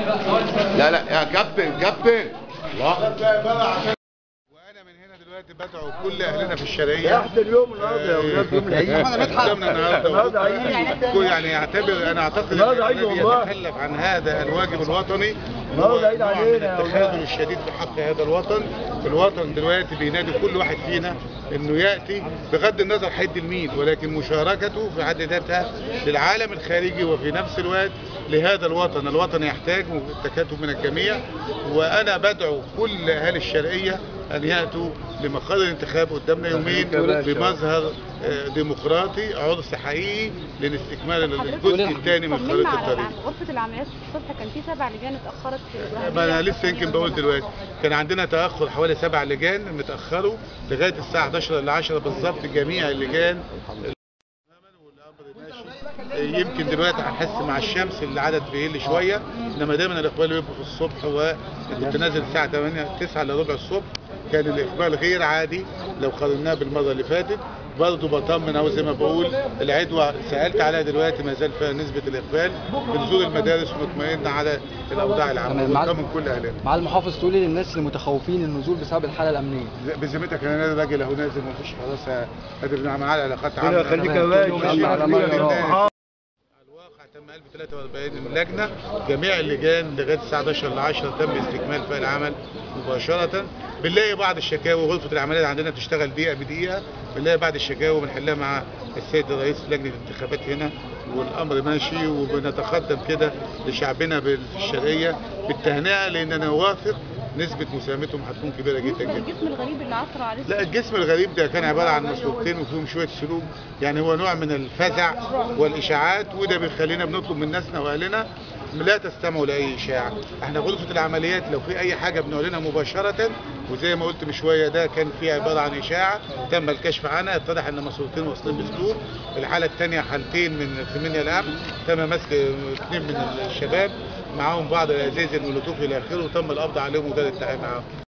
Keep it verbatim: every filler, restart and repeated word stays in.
لا لا يا كابتن كابتن الله. وانا من هنا دلوقتي بدعو كل اهلنا في الشرقيه احد اليوم النهارده يا اولاد يوم العيد. قدامنا النهارده النهارده عيد. كل يعني يعتبر انا اعتقد النهارده عيد والله. يتخلف عن هذا الواجب الوطني النهارده عيد علينا يا التخاذل اولاد. الشديد في حق هذا الوطن. الوطن دلوقتي بينادي كل واحد فينا انه ياتي بغض النظر هيدي لمين، ولكن مشاركته في حد ذاتها للعالم الخارجي وفي نفس الوقت لهذا الوطن. الوطن يحتاج التكاتف من الجميع، وانا بدعو كل اهالي الشرقيه ان ياتوا لمقر الانتخاب قدامنا يومين بمظهر ديمقراطي عرس حقيقي لاستكمال الجزء الثاني من خريطه الطريق. غرفه العمليات الصبح كان في سبع لجان اتاخرت في ما انا لسه يمكن بقول دلوقتي كان عندنا تاخر حوالي سبع لجان متاخروا لغايه الساعه احداشر الا عشرة بالظبط جميع اللجان. يمكن دلوقتي هنحس مع الشمس العدد بيقل شويه، انما دايما الاقبال بيبقى في الصبح. وكنت نازل الساعه تمانية تسعة الا ربع الصبح كان الاقبال غير عادي لو قارناه بالمره اللي فاتت. برضه بطمن اهو زي ما بقول العدوى سالت عليها دلوقتي ما زال فيها نسبه الاقبال. بنزور المدارس ومطمئن على الاوضاع العامه وبطمن كل اهلنا. مع المحافظ تقولي للناس اللي متخوفين النزول بسبب الحاله الامنيه. بذمتك انا راجل اهو نازل ومفيش خلاص قادر معاه علاقات عامه. خليك يا باشا. تم ألف وثلاثة وأربعين لجنه، جميع اللجان لغايه الساعه احداشر الا عشرة تم استكمال فيها العمل مباشره. بنلاقي بعض الشكاوي غرفه العمليات عندنا بتشتغل دقيقه بدقيقه، بنلاقي بعض الشكاوي بنحلها مع السيد رئيس لجنه الانتخابات هنا والامر ماشي. وبنتقدم كده لشعبنا بالشرقيه بالتهنئه لان انا واثق نسبة مساهمتهم هتكون كبيرة جدا جدا. الجسم الغريب اللي عثر عليه؟ لا الجسم الغريب ده كان عبارة عن مسروقتين وفيهم شوية سلوك، يعني هو نوع من الفزع والإشاعات، وده بيخلينا بنطلب من ناسنا وأهلنا لا تستمعوا لأي إشاعة. احنا غرفة العمليات لو في أي حاجة بنعلنها مباشرة، وزي ما قلت من شوية ده كان فيه عبارة عن إشاعة تم الكشف عنها، اتضح إن مسروقتين واصلين بسلوك. الحالة الثانية حالتين من ثمانية الأمن تم مسك اثنين من الشباب معاهم بعض الازاز المولوتوف الى اخره وتم القبض عليهم وده الاتهام معاهم.